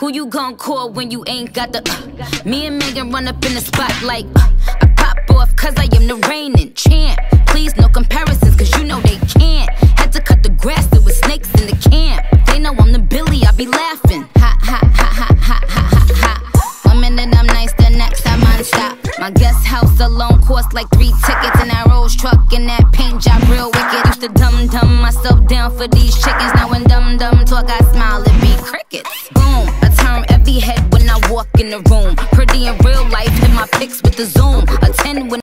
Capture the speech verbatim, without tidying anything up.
Who you gon' call when you ain't got the uh, me and Megan run up in the spot like uh, I pop off cause I am the reigning champ. Please no comparisons cause you know they can't. Had to cut the grass, there was snakes in the camp. They know I'm the Billy, I be laughing. Ha ha ha ha ha ha ha ha. One minute I'm nice, the next I'm on stop. My guest house alone cost like three tickets. And that Rolls truck and that paint job real wicked. Used to dumb dumb myself down for these chickens. Now when dumb dumb talk I smile, it be crickets. Boom, I turn every head when I walk in the room. Pretty in real life, hit my pics with the zoom.